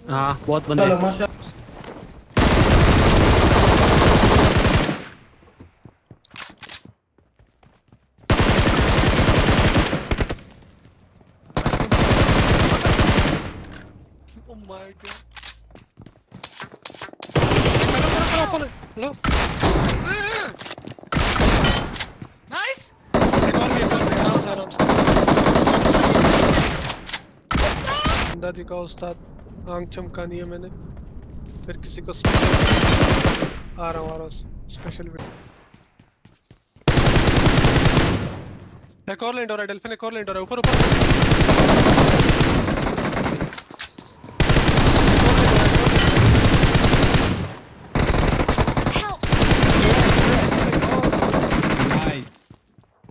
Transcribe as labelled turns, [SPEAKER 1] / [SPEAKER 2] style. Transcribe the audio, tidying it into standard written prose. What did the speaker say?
[SPEAKER 1] हाँ बहुत बंदे।
[SPEAKER 2] चलो मस्त।
[SPEAKER 3] Oh my God. Hello hello nice. एक और भी आराम से आराम से। दादी का उस्ताद आंख चमकानी है मैंने, फिर किसी को स्पेशल आ रहा हूँ स्पेशल। एक और लैंड हो रहा है डेल्फिन, एक और लैंड हो रहा है ऊपर ऊपर।